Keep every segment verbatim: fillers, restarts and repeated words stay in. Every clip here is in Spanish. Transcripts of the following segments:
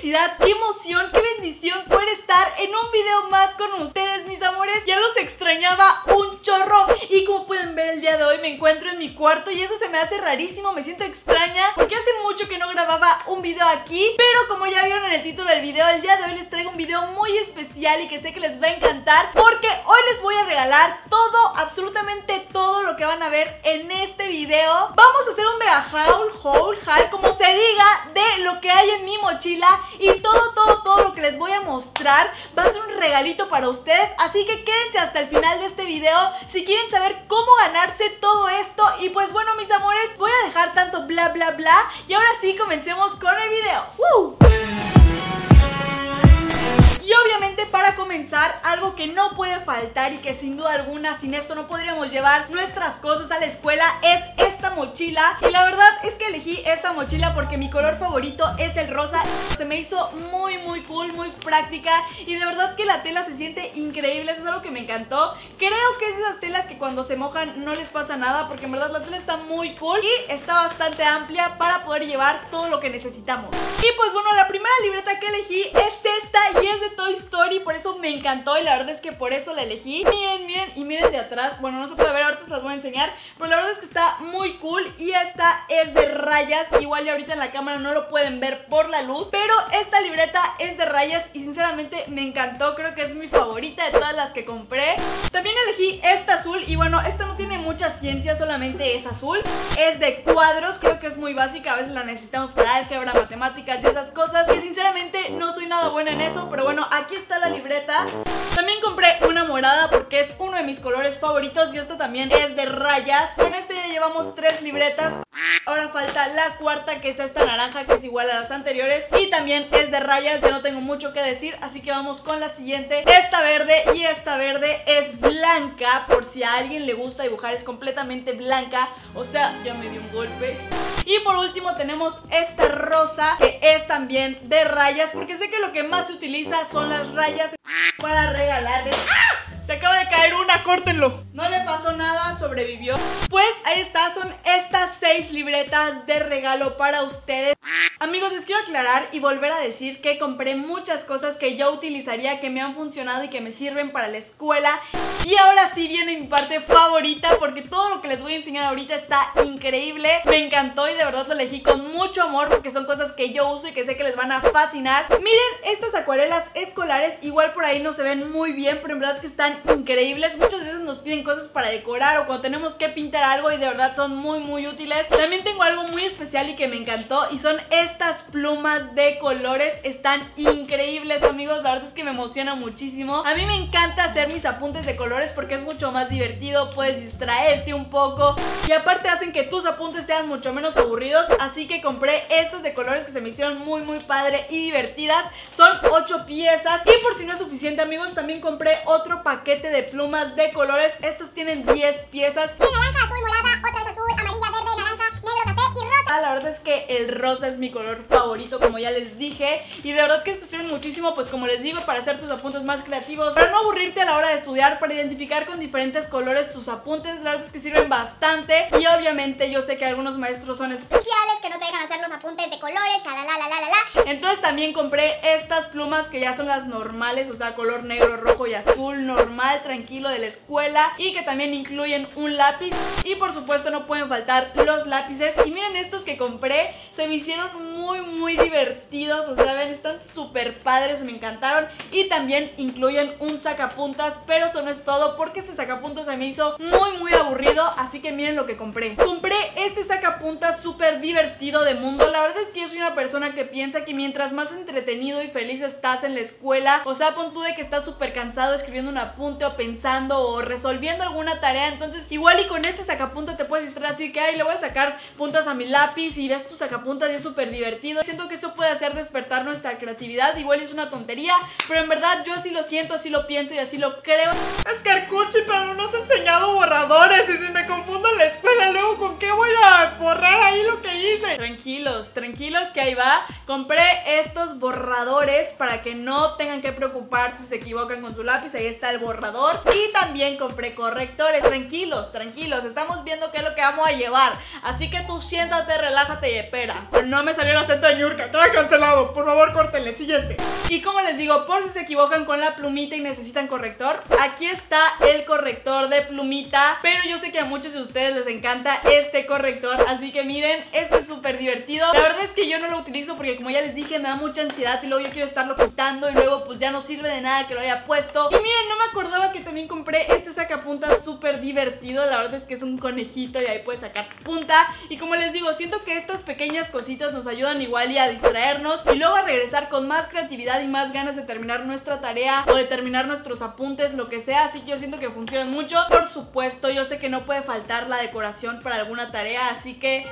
felicidad, qué emoción, qué bendición poder estar en un video más con ustedes, mis amores. Ya los extrañaba un chorro y como pueden ver el día de hoy me encuentro en mi cuarto y eso se me hace rarísimo, me siento extraña porque hace mucho que no grababa un video aquí. Pero como ya vieron en el título del video, el día de hoy les traigo un video muy especial y que sé que les va a encantar porque hoy les voy a regalar todo, absolutamente todo lo que van a ver en este video. Vamos a hacer un mega haul, haul, haul, como se diga, de lo que hay en mi mochila y todo, todo, todo lo que les voy a mostrar va a ser un regalito para ustedes, así que quédense hasta el final de este video si quieren saber cómo ganarse todo esto. Y pues bueno, mis amores, voy a dejar tanto bla bla bla y ahora sí comencemos con el video. ¡Woo! Y obviamente para comenzar, algo que no puede faltar y que sin duda alguna sin esto no podríamos llevar nuestras cosas a la escuela es esta mochila. Y la verdad es que elegí esta mochila porque mi color favorito es el rosa. Se me hizo muy muy cool, muy práctica y de verdad que la tela se siente increíble. Eso es algo que me encantó. Creo que es de esas telas que cuando se mojan no les pasa nada porque en verdad la tela está muy cool y está bastante amplia para poder llevar todo lo que necesitamos. Y pues bueno, la primera libreta que elegí es esta y es de Toy Story, por eso me encantó y la verdad es que por eso la elegí. Miren, miren y miren de atrás. Bueno, no se puede ver, ahorita se las voy a enseñar, pero la verdad es que está muy cool y esta es de rayas. Igual ya ahorita en la cámara no lo pueden ver por la luz, pero esta libreta es de rayas y sinceramente me encantó. Creo que es mi favorita de todas las que compré. También elegí esta azul y bueno, esta no tiene mucha ciencia, solamente es azul. Es de cuadros, creo que es muy básica, a veces la necesitamos para álgebra, matemáticas y esas cosas, que sinceramente no soy nada buena en eso, pero bueno, aquí está la libreta. También compré una morada porque es uno de mis colores favoritos y esta también es de rayas. Con este ya llevamos tres libretas. Ahora falta la cuarta, que es esta naranja, que es igual a las anteriores y también es de rayas. Ya no tengo mucho que decir, así que vamos con la siguiente. Esta verde y esta verde es blanca, por si a alguien le gusta dibujar, es completamente blanca. O sea, ya me dio un golpe. Y por último tenemos esta rosa, que es también de rayas, porque sé que lo que más se utiliza son las rayas para regalarles. ¡Ah! Se acaba de caer una, córtenlo. No le pasó nada, sobrevivió. Pues ahí está, son estas seis libretas de regalo para ustedes. Amigos, les quiero aclarar y volver a decir que compré muchas cosas que yo utilizaría, que me han funcionado y que me sirven para la escuela. Y ahora sí viene mi parte favorita, porque todo lo que les voy a enseñar ahorita está increíble. Me encantó y de verdad lo elegí con mucho amor porque son cosas que yo uso y que sé que les van a fascinar. Miren estas acuarelas escolares, igual por ahí no se ven muy bien, pero en verdad que están increíbles. Muchas veces nos piden cosas para decorar o cuando tenemos que pintar algo y de verdad son muy muy útiles. También tengo algo muy especial y que me encantó y son estas plumas de colores. Están increíbles, amigos, la verdad es que me emociona muchísimo. A mí me encanta hacer mis apuntes de colores porque es mucho más divertido, puedes distraerte un poco y aparte hacen que tus apuntes sean mucho menos aburridos. Así que compré estas de colores que se me hicieron muy muy padre y divertidas. Son ocho piezas y por si no es suficiente, amigos, también compré otro paquete de plumas de colores. Estas tienen diez piezas. Tiene naranja, azul, morada, otra es azul, amarilla, verde, naranja, negro, café y rosa. La verdad es que el rosa es mi color favorito, como ya les dije, y de verdad que estas sirven muchísimo, pues como les digo, para hacer tus apuntes más creativos, para no aburrirte a la hora de estudiar, para identificar con diferentes colores tus apuntes. La verdad es que sirven bastante y obviamente yo sé que algunos maestros son especiales, que no te dejan hacer los apuntes de colores, shalala, la, la, la, la. Entonces también compré estas plumas que ya son las normales, o sea, color negro, rojo y azul, normal, tranquilo, de la escuela, y que también incluyen un lápiz. Y por supuesto no pueden faltar los lápices. Y miren estos que compré, se me hicieron muy muy divertidos, o sea, ven, están súper padres, me encantaron. Y también incluyen un sacapuntas, pero eso no es todo porque este sacapuntas se me hizo muy muy aburrido, así que miren lo que compré. Compré este sacapuntas súper divertido de mundo. La verdad es que yo soy una persona que piensa que mientras más entretenido y feliz estás en la escuela, o sea, pon tú de que estás súper cansado escribiendo un apunte o pensando o resolviendo alguna tarea, entonces igual y con este sacapuntas te puedes distraer, así que ay, le voy a sacar puntas a mi lápiz y ves tu sacapuntas y es súper divertido. Siento que esto puede hacer despertar nuestra creatividad, igual es una tontería, pero en verdad yo así lo siento, así lo pienso y así lo creo. Es que Arcuchi, pero no nos ha enseñado borradores y si me confundo en la escuela, luego con qué voy a borrar ahí lo que hice. Tranquilos, tranquilos que ahí va. Compré estos borradores para que no tengan que preocuparse si se equivocan con su lápiz. Ahí está el borrador. Y también compré correctores. Tranquilos, tranquilos, estamos viendo qué es lo que vamos a llevar, así que tú siéntate, relájate y espera. No me salió el acento de Ñurka, estaba cancelado. Por favor, córtenle, siguiente. Y como les digo, por si se equivocan con la plumita y necesitan corrector, aquí está el corrector de plumita. Pero yo sé que a muchos de ustedes les encanta este corrector, así que miren, este es súper divertido. La verdad es que yo no lo utilizo porque, como ya les dije, me da mucha ansiedad y luego yo quiero estarlo quitando y luego pues ya no sirve de nada que lo haya puesto. Y miren, no me acordaba que también compré este sacapuntas súper divertido. La verdad es que es un conejito y ahí puedes sacar punta. Y como les digo, siento que estas pequeñas cositas nos ayudan igual y a distraernos y luego a regresar con más creatividad y más ganas de terminar nuestra tarea o de terminar nuestros apuntes, lo que sea. Así que yo siento que funcionan mucho. Por supuesto, yo sé que no puede faltar la decoración para alguna tarea, así que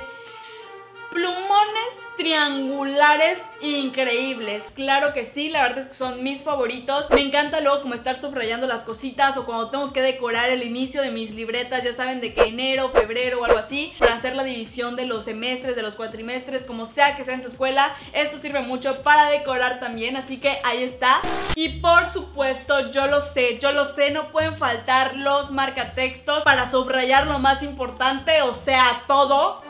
plumones triangulares increíbles, claro que sí, la verdad es que son mis favoritos. Me encanta luego como estar subrayando las cositas o cuando tengo que decorar el inicio de mis libretas, ya saben, de que enero, febrero o algo así, para hacer la división de los semestres, de los cuatrimestres, como sea que sea en su escuela. Esto sirve mucho para decorar también, así que ahí está. Y por supuesto, yo lo sé, yo lo sé, no pueden faltar los marcatextos para subrayar lo más importante, o sea, todo.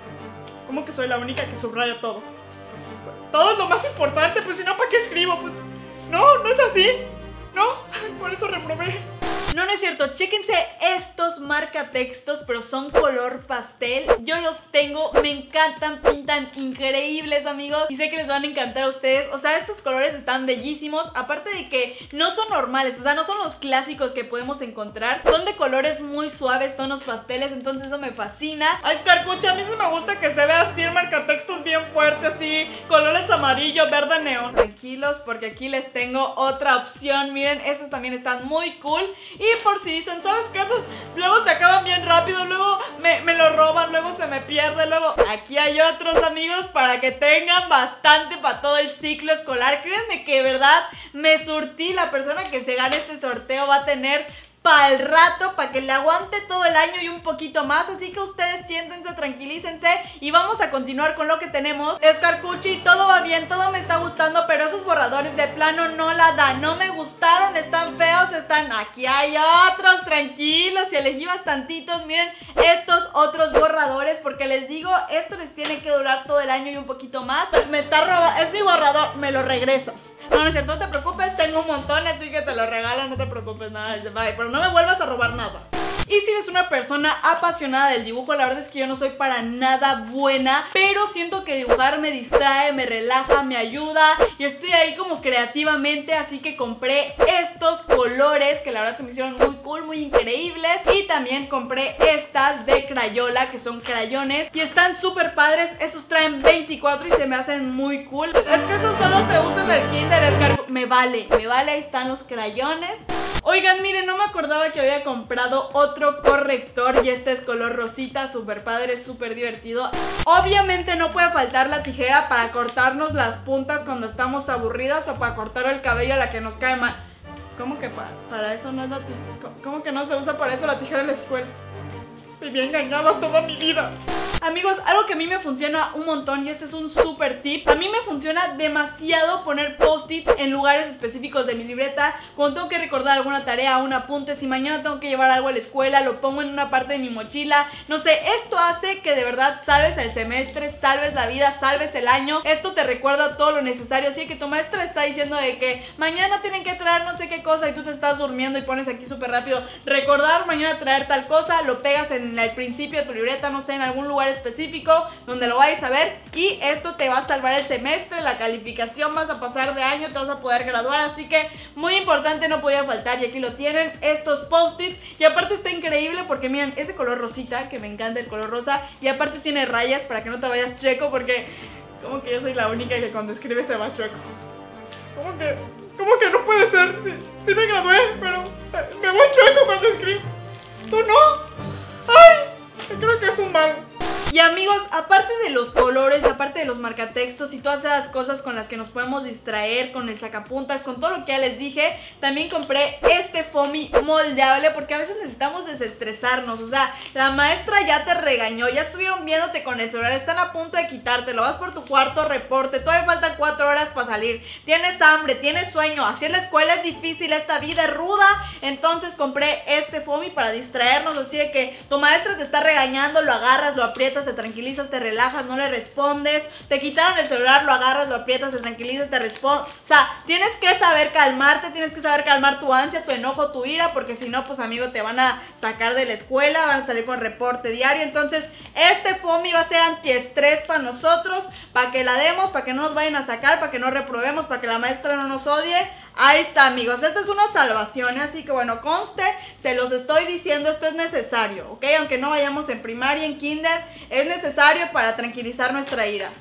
¿Cómo que soy la única que subraya todo? Todo es lo más importante, pues si no, ¿para qué escribo? Pues no, no es así. No, por eso reprobé. No, no es cierto, chéquense estos marcatextos, pero son color pastel. Yo los tengo, me encantan, pintan increíbles, amigos. Y sé que les van a encantar a ustedes. O sea, estos colores están bellísimos. Aparte de que no son normales, o sea, no son los clásicos que podemos encontrar. Son de colores muy suaves, tonos pasteles, entonces eso me fascina. Ay, Carcucha, a mí sí me gusta que se vea así el marcatextos bien fuerte, así, colores amarillo, verde, neón. Tranquilos, porque aquí les tengo otra opción. Miren, estos también están muy cool. Y por si dicen, ¿sabes qué? Esos luego se acaban bien rápido, luego me, me lo roban, luego se me pierde, luego... Aquí hay otros, amigos, para que tengan bastante para todo el ciclo escolar. Créanme que de verdad me surtí. La persona que se gane este sorteo va a tener para el rato, para que le aguante todo el año y un poquito más. Así que ustedes siéntense, tranquilícense y vamos a continuar con lo que tenemos. Escarcuchi, todo va bien, todo me está gustando, pero esos borradores de plano no la dan, no me gustaron, están feos, están... Aquí hay otros, tranquilos, y elegí bastantitos. Miren estos otros borradores, porque les digo, esto les tiene que durar todo el año y un poquito más. Me está robando, es mi borrador, me lo regresas. No, no es cierto, no te preocupes, tengo un montón, así que te lo regalo, no te preocupes nada. Bye, pero no me vuelvas a robar nada. Y si eres una persona apasionada del dibujo, la verdad es que yo no soy para nada buena, pero siento que dibujar me distrae, me relaja, me ayuda y estoy ahí como creativamente, así que compré estos colores que la verdad se me hicieron muy cool, muy increíbles. Y también compré estas de Crayola, que son crayones y están súper padres. Estos traen veinticuatro y se me hacen muy cool. Es que esos solo se usan en el kinder, Edgar. Me vale, me vale, ahí están los crayones. Oigan, miren, no me acordaba que había comprado otro corrector y este es color rosita, súper padre, súper divertido. Obviamente no puede faltar la tijera para cortarnos las puntas cuando estamos aburridas o para cortar el cabello a la que nos cae mal. ¿Cómo que para, para eso no es la tijera? ¿Cómo que no se usa para eso la tijera en la escuela? Viví engañada toda mi vida. Amigos, algo que a mí me funciona un montón, y este es un súper tip. A mí me funciona demasiado poner post-its en lugares específicos de mi libreta. Cuando tengo que recordar alguna tarea, un apunte, si mañana tengo que llevar algo a la escuela, lo pongo en una parte de mi mochila. No sé, esto hace que de verdad salves el semestre, salves la vida, salves el año. Esto te recuerda todo lo necesario. Así que tu maestra está diciendo de que mañana tienen que traer no sé qué cosa y tú te estás durmiendo y pones aquí súper rápido recordar mañana traer tal cosa, lo pegas en el principio de tu libreta, no sé, en algún lugar específico donde lo vayas a ver, y esto te va a salvar el semestre, la calificación, vas a pasar de año, te vas a poder graduar. Así que muy importante, no podía faltar, y aquí lo tienen, estos post-its. Y aparte está increíble porque miren, es de color rosita, que me encanta el color rosa, y aparte tiene rayas para que no te vayas chueco, porque como que yo soy la única que cuando escribe se va chueco. Como que, como que no puede ser. Sí, sí me gradué, pero me voy chueco cuando escribo. ¿Tú no? ¡Ay! Creo que es un mal. Y amigos, aparte de los colores, aparte de los marcatextos y todas esas cosas con las que nos podemos distraer, con el sacapuntas, con todo lo que ya les dije, también compré este foamy moldeable porque a veces necesitamos desestresarnos. O sea, la maestra ya te regañó, ya estuvieron viéndote con el celular, están a punto de quitártelo, vas por tu cuarto reporte, todavía faltan cuatro horas para salir, tienes hambre, tienes sueño, así en la escuela es difícil, esta vida es ruda. Entonces compré este foamy para distraernos, así de que tu maestra te está regañando, lo agarras, lo aprietas aprietas, te tranquilizas, te relajas, no le respondes. Te quitaron el celular, lo agarras, lo aprietas, te tranquilizas, te respondes. O sea, tienes que saber calmarte, tienes que saber calmar tu ansia, tu enojo, tu ira, porque si no, pues amigo, te van a sacar de la escuela, van a salir con reporte diario. Entonces, este FOMI va a ser antiestrés para nosotros, para que la demos, para que no nos vayan a sacar, para que no reprobemos, para que la maestra no nos odie. Ahí está, amigos, esta es una salvación, así que bueno, conste, se los estoy diciendo, esto es necesario, ¿ok? Aunque no vayamos en primaria, en kinder, es necesario para tranquilizar nuestra ira.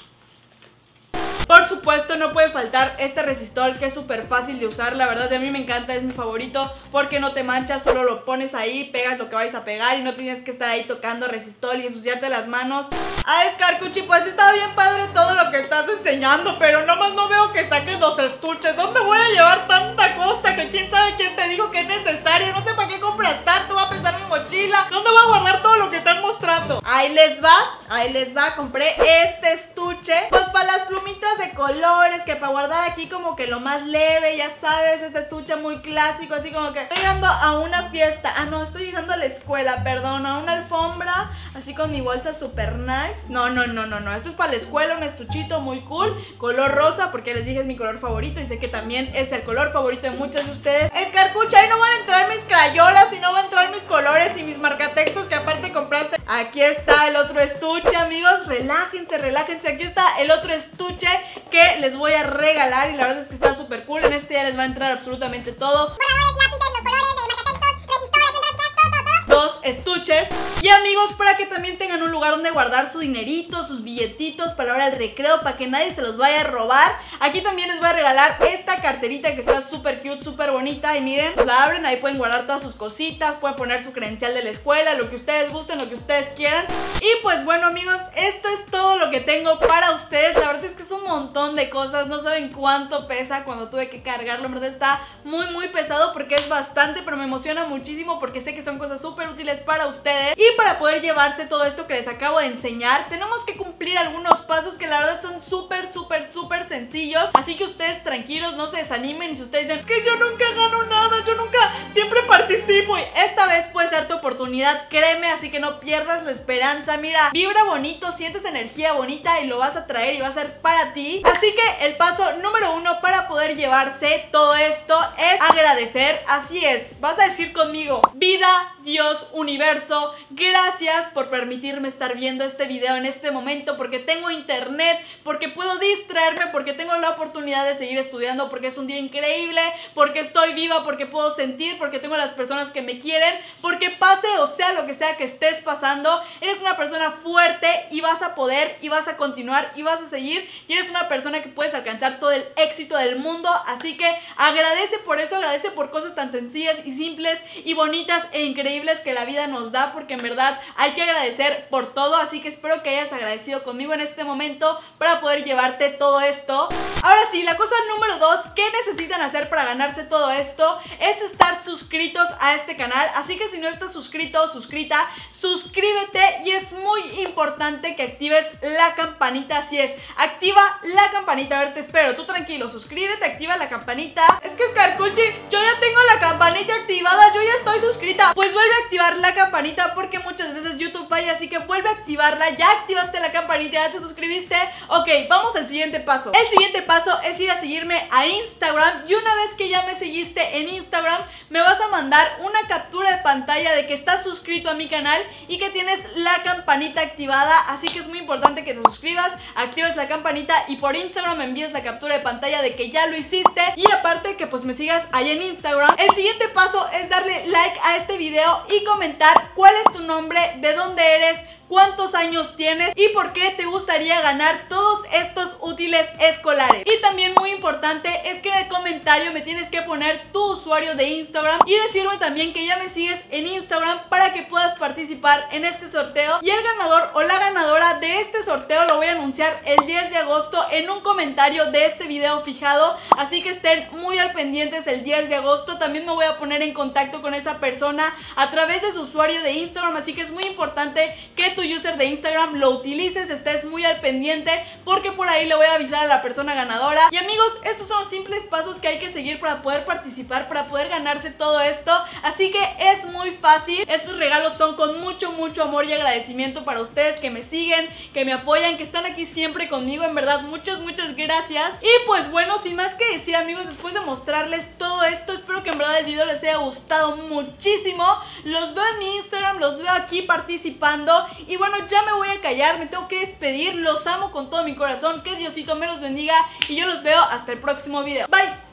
Por supuesto, no puede faltar este resistol, que es súper fácil de usar. La verdad, a mí me encanta, es mi favorito, porque no te manchas, solo lo pones ahí, pegas lo que vais a pegar y no tienes que estar ahí tocando resistol y ensuciarte las manos. Ah, Scarcuchi, pues está bien padre todo lo que estás enseñando, pero nomás no veo que saques los estuches. ¿Dónde voy a llevar tanta cosa que quién sabe quién te dijo que es necesario? No sé para qué compras tanto, va a pesar mi mochila. ¿Dónde voy a guardar todo lo que están mostrando? Ahí les va, ahí les va, compré este estuche, pues para las plumitas de colores, que para guardar aquí como que lo más leve, ya sabes, este estuche muy clásico, así como que estoy llegando a una fiesta, ah no, estoy llegando a la escuela, perdón, a una alfombra, así con mi bolsa super nice. No, no, no, no, no, esto es para la escuela, un estuchito muy cool, color rosa, porque les dije es mi color favorito y sé que también es el color favorito de muchos de ustedes. Escarcucha, ahí no van a entrar mis crayolas y no van a entrar mis colores y mis marcatextos que aparte compraste. Aquí está el otro estuche, amigos, relájense, relájense, aquí está el otro estuche que les voy a regalar y la verdad es que está súper cool. En este ya les va a entrar absolutamente todo. Borradores, lápices, los colores, eh, marcatextos, resistores, entradas, todo, todo, todo. Dos estuches. Y amigos, para que también tengan un lugar donde guardar su dinerito, sus billetitos para la hora del recreo, para que nadie se los vaya a robar. Aquí también les voy a regalar esta carterita que está súper cute, súper bonita. Y miren, la abren, ahí pueden guardar todas sus cositas, pueden poner su credencial de la escuela, lo que ustedes gusten, lo que ustedes quieran. Y pues bueno, amigos, esto es todo lo que tengo para ustedes. La verdad es que es un montón de cosas, no saben cuánto pesa cuando tuve que cargarlo. En verdad está muy muy pesado porque es bastante, pero me emociona muchísimo porque sé que son cosas súper útiles para ustedes. Y para poder llevarse todo esto que les acabo de enseñar, tenemos que cumplir algunos pasos que la verdad son súper súper súper sencillos. Así que ustedes tranquilos, no se desanimen. Y si ustedes dicen, es que yo nunca gano nada, yo nunca, siempre participo, y esta vez puede ser tu oportunidad, créeme, así que no pierdas la esperanza. Mira, vibra bonito, sientes energía bonita y lo vas a traer y va a ser para ti. Así que el paso número uno para poder llevarse todo esto es agradecer. Así es, vas a decir conmigo: vida, Dios, universo, gracias por permitirme estar viendo este video en este momento, porque tengo internet, porque puedo distraerme, porque tengo la oportunidad de seguir estudiando, porque es un día increíble, porque estoy viva, porque puedo sentir, porque tengo las personas que me quieren, porque pase o sea lo que sea que estés pasando, eres una persona fuerte y vas a poder y vas a continuar y vas a seguir, y eres una persona que puedes alcanzar todo el éxito del mundo. Así que agradece por eso, agradece por cosas tan sencillas y simples y bonitas e increíbles que la vida nos da, porque en verdad hay que agradecer por todo. Así que espero que hayas agradecido conmigo en este momento para poder llevarte todo esto. Ahora sí, la cosa número dos que necesitan hacer para ganarse todo esto es estar suscritos a este canal. Así que si no estás suscrito o suscrita, suscríbete, y es muy importante que actives la campanita. Así es, activa la campanita. A ver, te espero, tú tranquilo, suscríbete, activa la campanita. Es que Scarcuchi, yo ya tengo la campanita activada, yo ya estoy suscrita. Pues vuelve a activar la campanita, porque muchas veces YouTube falla, así que vuelve a activarla. Ya activaste la campanita, ya te suscribiste. Ok, vamos al siguiente paso. El siguiente paso es ir a seguirme a Instagram, y una vez que ya me seguiste en Instagram, me vas a mandar una captura de pantalla de que estás suscrito a mi canal y que tienes la campanita activada. Así que es muy importante que te suscribas, actives la campanita y por Instagram me envíes la captura de pantalla de que ya lo hiciste, y aparte que pues me sigas ahí en Instagram. El siguiente paso es darle like a este video y comentar cuál es tu nombre, de dónde eres, cuántos años tienes y por qué te gustaría ganar todos estos útiles escolares. Y también muy importante es que en el comentario me tienes que poner tu usuario de Instagram y decirme también que ya me sigues en Instagram para que puedas participar en este sorteo. Y el ganador o la ganadora de este sorteo lo voy a anunciar el diez de agosto en un comentario de este video fijado, así que estén muy al pendientes el diez de agosto. También me voy a poner en contacto con esa persona a través de su usuario de Instagram, así que es muy importante que tu user de Instagram lo utilices, estés muy al pendiente, porque por ahí le voy a avisar a la persona ganadora. Y amigos, estos son los simples pasos que hay hay que seguir para poder participar, para poder ganarse todo esto. Así que es muy fácil. Estos regalos son con mucho, mucho amor y agradecimiento para ustedes que me siguen, que me apoyan, que están aquí siempre conmigo. En verdad, muchas, muchas gracias. Y pues bueno, sin más que decir, amigos, después de mostrarles todo esto, espero que en verdad el video les haya gustado muchísimo. Los veo en mi Instagram, los veo aquí participando. Y bueno, ya me voy a callar, me tengo que despedir. Los amo con todo mi corazón, que Diosito me los bendiga y yo los veo hasta el próximo video. Bye.